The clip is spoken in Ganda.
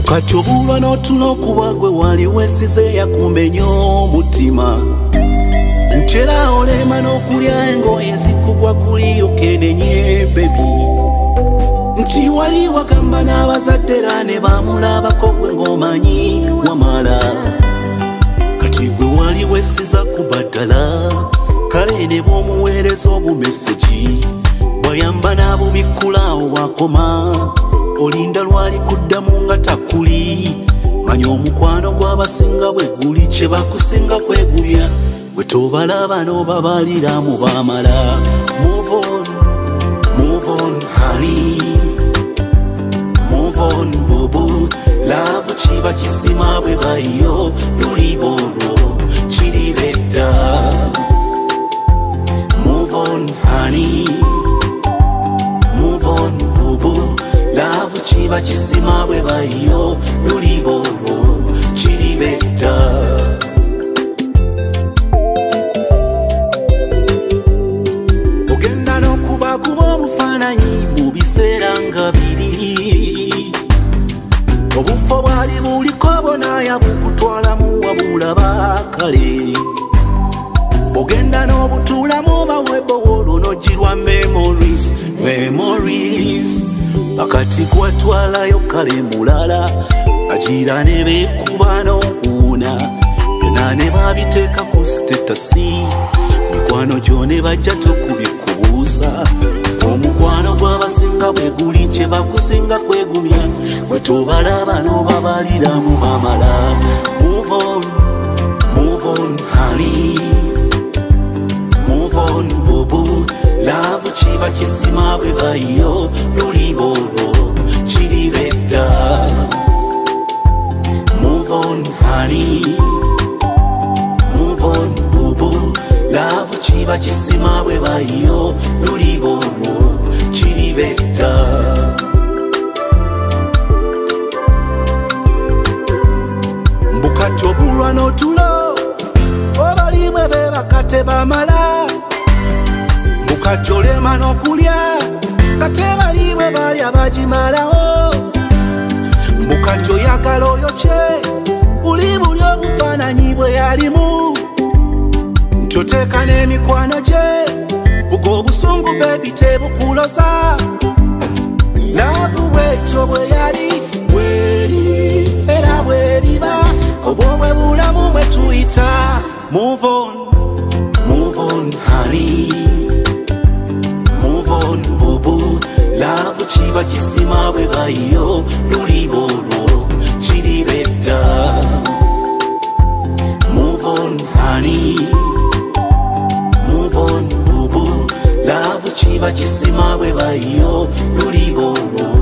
Kati obulwa n'otula okuba gwe wali wesize yakumbenya omutima nti era olema n'okulya engoye zikugwa kuli okenenye bebi nti wali wagamba n'abazadde era ne bamulabako gwe ng'omanyi wamala kati gwe wali wesiza kubaddala kale ne bw'omuweereza obumeseji bwayamba n'abubikkulawo wakoma olinda lwali kuddamu nga takuli manya omukwano gw'abasinga bwe guli kye bakusinga kwegumya bwe tobalaba n'obabalira mu bamala move on honey move on bubu love kiba kisima bwe bayo luli bolo kiri bedda move on honey move on bubu love kiba kisima bwe bayo luli bolo kiri bedda ogenda n'okubakuba obufaananyi mu biseera nga biri obufo bwali buliko bonaaya bukutwalamu wabulaba kale ogenda n'obutuulamu bawebowolo n'ogirwa memories akati kwatwalayo kale mulala agira ne beekuba n'okuwuna byonna ne babiteeka ku sitetasi mikwano gyo ne bajja tokubikubuusa omukwano gw'abasinga bwe guli kye bakusinga kwegumya bwe tobalaba n'obabalira mu bamala move on honey move on bubu love kiba kisima bwe bayo luli bolo kiri bedda move on honey move on bubu love kiba kisima bwe bayo luli bolo kiri bedda mbukati obulwa n'otulo obali bwe bebakate bamala mbukati olema n'okulya kate bali bwe balya bagimalawo mbukati oyagala oyokye buli obufaananyi bwe yalimu nti oteeka n'emikwano gye buga obusungu bebi tebukuloza laavu bwetyo bwe yali bweri era bweriba obwo bwe bulamu bwe tuyita move on honey move on bubu laavu kiba kisima bwe bayo luli bolo kiri bedda move on honey move on bubu love kiba kisima bwe bayo luli bolo